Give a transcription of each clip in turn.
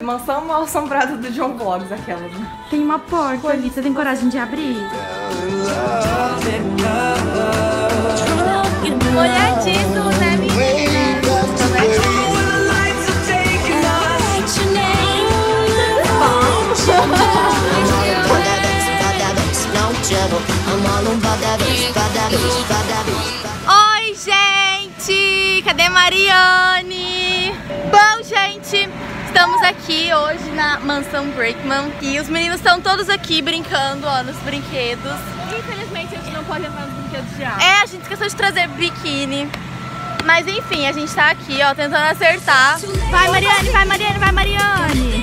Mansão Mal Assombrada do John Vlogs, aquela, né? Tem uma porta ali, você tem coragem de abrir? Molhadíssimo, né, menina? Oi, gente! Cadê Mariane? Bom, gente, estamos aqui hoje na Mansão Brakeman e os meninos estão todos aqui brincando, ó, nos brinquedos. Infelizmente a gente não pode entrar nos brinquedos de água. É, a gente esqueceu de trazer biquíni. Mas enfim, a gente tá aqui, ó, tentando acertar. Vai, Mariane, vai, Mariane, vai, Mariane!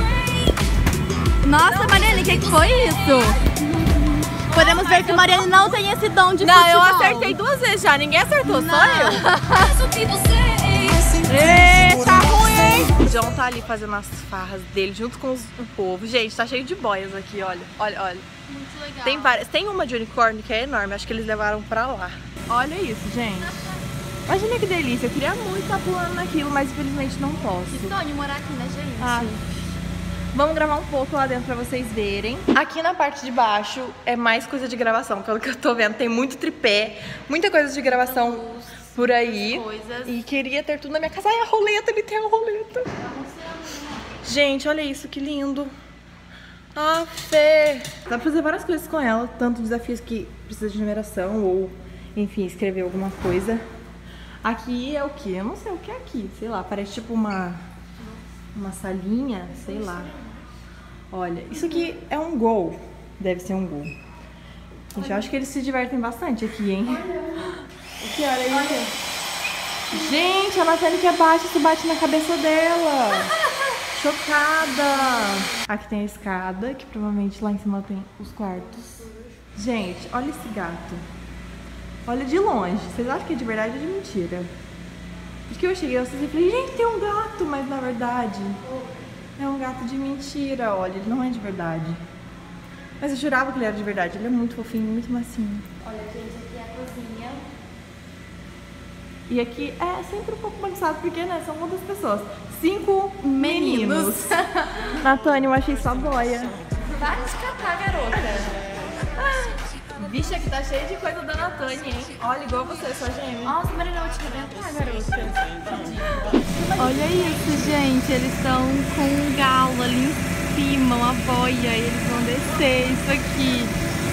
Nossa, Mariane, o que foi isso? Podemos ver que Mariane não tem esse dom de futebol. Não, eu acertei 2 vezes já, ninguém acertou, Não. só eu. Eita, ruim, hein? O John tá ali fazendo as farras dele junto com o povo. Gente, tá cheio de boias aqui, olha. Olha, olha. Muito legal. Tem várias. Tem uma de unicórnio que é enorme, acho que eles levaram pra lá. Olha isso, gente. Imagina que delícia, eu queria muito estar pulando naquilo, mas infelizmente não posso. Que sonho morar aqui, né, gente? Ah, vamos gravar um pouco lá dentro pra vocês verem. Aqui na parte de baixo é mais coisa de gravação, pelo que eu tô vendo. Tem muito tripé, muita coisa de gravação por aí. Coisas. E queria ter tudo na minha casa. Ai, a roleta, ele tem a roleta. Gente, olha isso, que lindo. Ah, Fê. Dá pra fazer várias coisas com ela, tanto desafios que precisa de numeração ou, enfim, escrever alguma coisa. Aqui é o que? Eu não sei o que é aqui, sei lá, parece tipo uma salinha, sei lá. Olha, isso aqui é um gol, deve ser um gol. Gente, eu acho que eles se divertem bastante aqui, hein? O que olha aí? Gente, a Natália que abaixa, se bate na cabeça dela. Chocada. Aqui tem a escada, que provavelmente lá em cima tem os quartos. Gente, olha esse gato. Olha de longe. Vocês acham que é de verdade ou de mentira? Porque eu cheguei e falei, gente, tem um gato, mas na verdade é um gato de mentira. Olha, ele não é de verdade. Mas eu jurava que ele era de verdade. Ele é muito fofinho, muito macio. Olha, gente, aqui é a cozinha. E aqui é sempre um pouco bagunçado, porque, né, são muitas pessoas. 5 meninos. Natânia, eu achei sua boia. Vai te catar, garota. Bicha, que tá cheia de coisa da Natânia, hein? Olha, igual você, sua gêmea. Nossa, Mariana, eu vou te arrebentar, garota. Olha isso, gente. Eles estão com um galo ali em cima, uma boia. E eles vão descer isso aqui.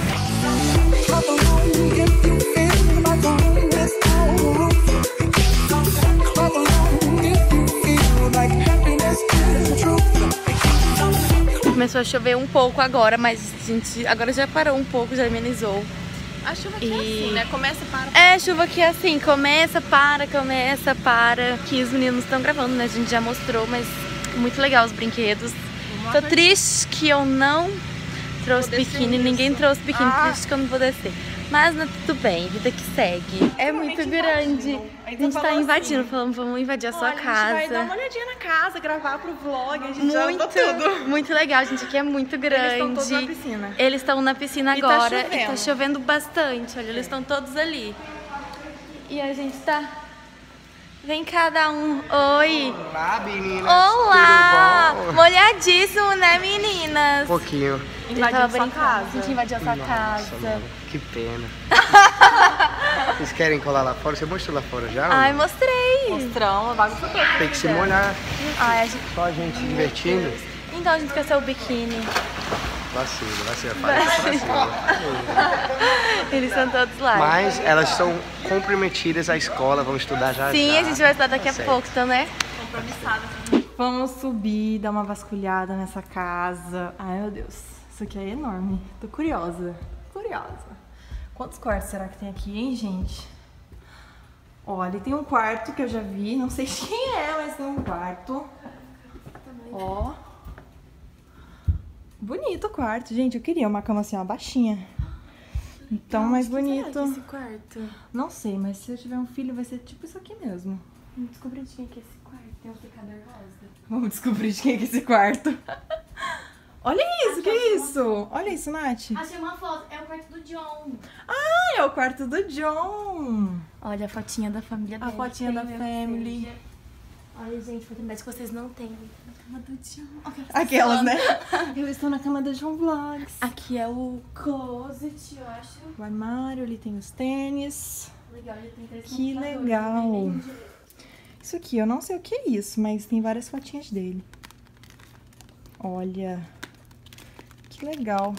Começou a chover um pouco agora, mas gente, agora já parou um pouco, já amenizou. A chuva aqui é assim, né? Começa, para. É, chuva que é assim, começa, para. Que os meninos estão gravando, né? A gente já mostrou, mas muito legal os brinquedos. Tô triste que eu não trouxe biquíni, ninguém trouxe biquíni, triste que eu não vou descer. Mas não, tudo bem, vida que segue. É muito grande. A gente tá invadindo, falando, vamos invadir a sua casa. A gente vai dar uma olhadinha na casa, gravar pro vlog, a gente já Muito, tudo. muito legal, gente. Aqui é muito grande. Eles estão todos na piscina. Eles estão na piscina E tá agora e chovendo. tá chovendo bastante. Olha, eles estão todos ali. E a gente tá... Vem cada um. Oi. Olá, meninas. Olá. Tudo bom? Molhadíssimo, né, meninas? Um pouquinho. Invadiu sua A casa. gente invadiu a sua casa. Mano, que pena. Vocês querem colar lá fora? Você mostrou lá fora já? Ai, mostrei. Mostrão, bagunça toda. Tem que se molhar. Ai, a gente... Só a gente se divertindo. Então a gente esqueceu o biquíni. Vacilo. Vacilo. Eles estão todos lá. Mas elas são comprometidas à escola, vão estudar já. Sim, já. a gente vai estudar daqui a Certo. pouco, então, né? Vamos subir, dar uma vasculhada nessa casa. Ai, meu Deus. Isso aqui é enorme. Tô curiosa. Quantos quartos será que tem aqui, hein, gente? Olha, tem um quarto que eu já vi. Não sei de quem é, mas tem um quarto. Ó. Bonito o quarto. Gente, eu queria uma cama assim, ó, baixinha. Então, mais bonito. Esse quarto. Não sei, mas se eu tiver um filho vai ser tipo isso aqui mesmo. Vamos descobrir de quem que é esse quarto. Tem um secador rosa. Vamos descobrir de quem é esse quarto. Olha isso, que é isso? Olha isso, Nath. Achei uma foto. É o quarto do John. Ah, é o quarto do John. Olha a fotinha da família A dele. fotinha da Tem, family. Olha, gente, oportunidade que vocês não têm. Na cama do John. Aquelas, né? Eu estou na cama do John Vlogs. Aqui é o closet, eu acho. O armário, ali tem os tênis. Legal, ele tem 3 Que legal. Isso aqui, eu não sei o que é isso, mas tem várias fotinhas dele. Olha. Que legal.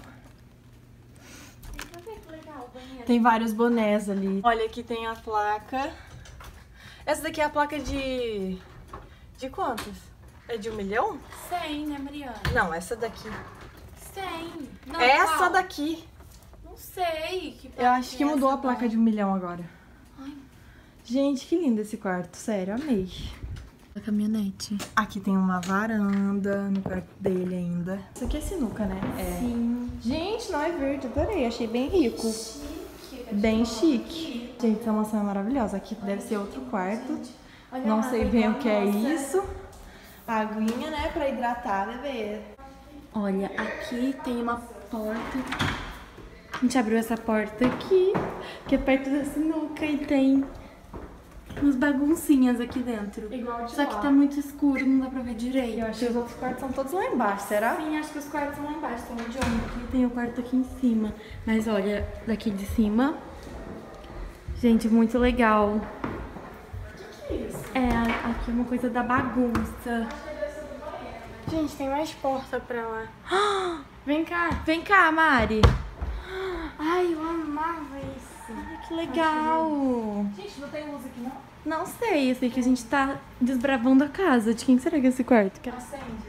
Tem vários bonés ali. Olha, aqui tem a placa. Essa daqui é a placa de... De quantos? É de 1 milhão? 100, né, Mariana? Não, essa daqui. 100. Não, Essa qual? daqui. Não sei. Que Eu acho que é mudou essa, a placa de 1 milhão agora. Ai. Gente, que lindo esse quarto. Sério, amei. A caminhonete. Aqui tem uma varanda no quarto dele ainda. Isso aqui é sinuca, né? É. Sim. Gente, não é verde, adorei. Achei bem rico. Bem chique. Gente, essa mansão é maravilhosa. Aqui deve ser outro quarto. Olha Não lá, sei tá bem igual o que é a nossa. isso. A aguinha, né? Pra hidratar, bebê. Olha, aqui tem uma porta. A gente abriu essa porta aqui, que é perto da sinuca, e tem umas baguncinhas aqui dentro. Igual de Só que lá. tá muito escuro, não dá pra ver direito. Eu acho que os outros quartos são todos lá embaixo, será? Sim, acho que os quartos são lá embaixo, tem o John aqui, tem o quarto aqui em cima. Mas olha, daqui de cima, gente, muito legal. O que é isso? É, aqui é uma coisa da bagunça. Gente, tem mais porta pra lá. Vem cá, Mari. Ai, eu amava isso. Ai, que legal. Gente, não tem luz aqui, não? Não sei, eu sei que a gente tá desbravando a casa. De quem será que é esse quarto? Não acende.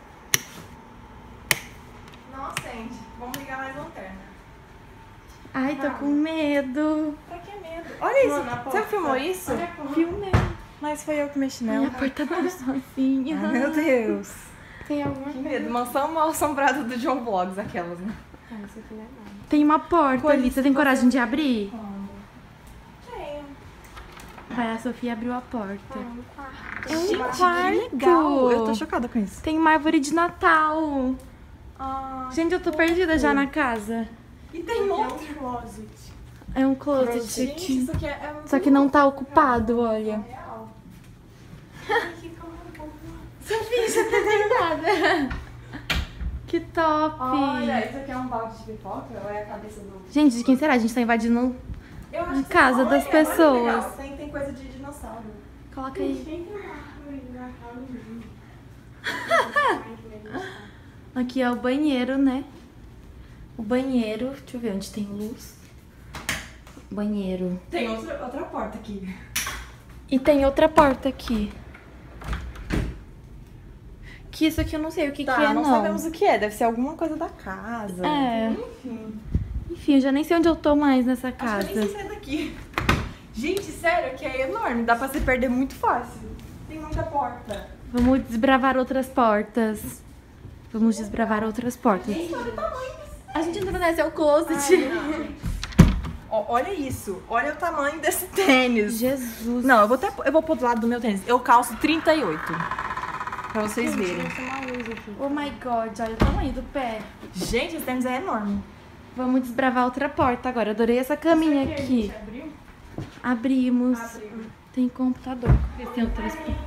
Não acende. Vamos ligar mais lanterna. Ai, tô com medo. Pra que medo? Olha isso. Mano, a Você porta. filmou isso? Filmei. Mas foi eu que mexi Ai, nela. a porta abriu sozinha. Ai, meu Deus. Tem alguma Que medo. Mansão mal assombrada do John Vlogs, aquelas, né? Tem uma porta Coisa ali. Você tem coragem de abrir? Tenho. Vai, a Sofia abriu a porta. É um Gente, quarto. que legal. Eu tô chocada com isso. Tem uma árvore de Natal. Ah, Gente, eu tô perdida já na casa. e tem outro closet. É um closet Gente, aqui. isso aqui é muito Só que não tá ocupado, olha. real. Sofia, você tá deitada. Que top. Olha, isso aqui é um balde de pipoca ou é a cabeça do... Gente, de quem será? A gente tá invadindo. Eu A casa das olha, pessoas. olha que legal. Tem coisa de dinossauro. Coloca aí. Aqui é o banheiro, né? O banheiro. Deixa eu ver onde tem luz. Banheiro. Tem outra porta aqui. E tem outra porta aqui. Que isso aqui eu não sei o que, Tá, que é, não não. sabemos o que é. Deve ser alguma coisa da casa. É. Enfim. Enfim, eu já nem sei onde eu tô mais nessa Acho casa. que eu nem sei sair daqui. Gente, sério, que é enorme. Dá pra se perder muito fácil. Tem muita porta. Vamos desbravar outras portas. Vamos desbravar outras portas. Olha o tamanho desse... A gente entrou nessa, é o closet. Olha isso. Olha o tamanho desse tênis. Jesus. Não, eu vou pro lado do meu tênis. Eu calço 38. Pra vocês verem. Oh my god, olha o tamanho do pé. Gente, esse tênis é enorme. Vamos desbravar outra porta agora. Adorei essa caminha aqui. Abriu? Abrimos. Tem computador. Tem outras portas.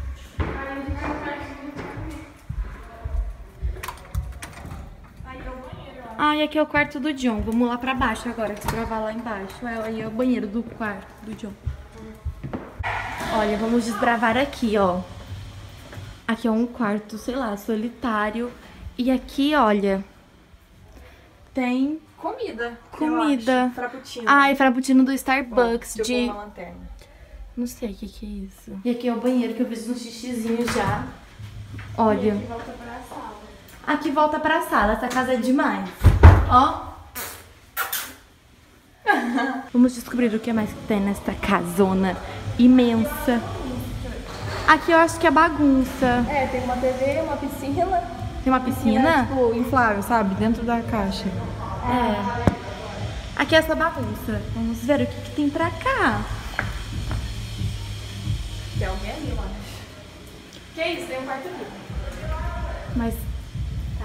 Ah, e aqui é o quarto do John. Vamos lá pra baixo agora, desbravar lá embaixo. Aí é o banheiro do quarto do John. Olha, vamos desbravar aqui, ó. Aqui é um quarto, sei lá, solitário. E aqui, olha, tem Comida. Comida. Eu acho. Frappuccino. Ai, frappuccino do Starbucks Deixa eu de... pôr uma lanterna. Não sei o que que é isso. E aqui é o banheiro que eu fiz um xixizinho já. Olha. Aqui volta pra sala. Aqui volta pra sala. Essa casa é demais. Ó. Vamos descobrir o que mais que tem nesta casona imensa. Aqui eu acho que é bagunça. É, tem uma TV, uma piscina. Tem uma piscina? Tipo, inflável, sabe? Dentro da caixa. É. Aqui é essa bagunça. Vamos ver o que que tem pra cá. Tem alguém ali, eu acho. Que isso? Tem um quarto aqui. Mas Tá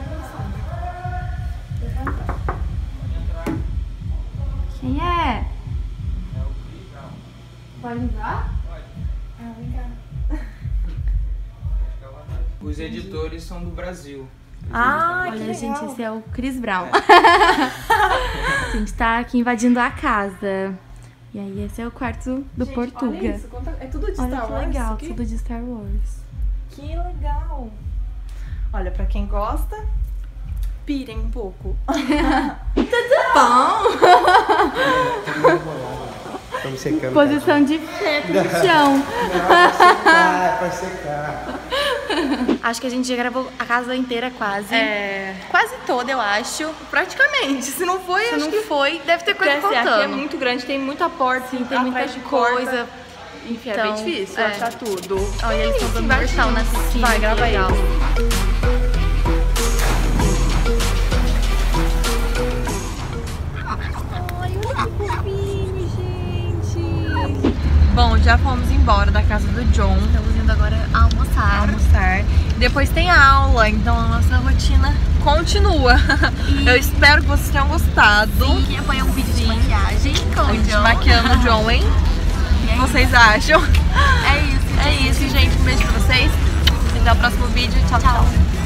bem bagunçado. quem é? Pode entrar? Ah, vem cá. Os editores são do Brasil. Ah, que Olha, legal. gente, esse é o Chris Brown. A gente tá aqui invadindo a casa. E aí, esse é o quarto do Gente, Portuga. olha isso, é tudo de Olha Star que Wars. legal, isso aqui? tudo de Star Wars. Que legal. Olha, pra quem gosta, pirem um pouco. Estamos secando. Posição de pé no chão. É pra secar. Acho que a gente já gravou a casa inteira quase. É, Quase toda, eu acho. praticamente. Se não foi, Se acho não que foi, deve ter coisa Porque, assim, faltando. aqui é muito grande, tem muita porta, Sim, tem muita atrás de porta. coisa. Enfim, é Então, bem difícil é. achar tudo. Olha, eles estão dando Invadindo. mortal na piscina. Vai, que grava aí. legal. Bom, já fomos embora da casa do John. Estamos indo agora almoçar. Almoçar. Depois tem aula, então a nossa rotina continua. Eu espero que vocês tenham gostado. Sim, quem apoia um vídeo de maquiagem com A o gente John. maquiando o John, hein? O que vocês acham? É isso, É isso, gente. Um beijo pra vocês. Até o próximo vídeo. Tchau, tchau.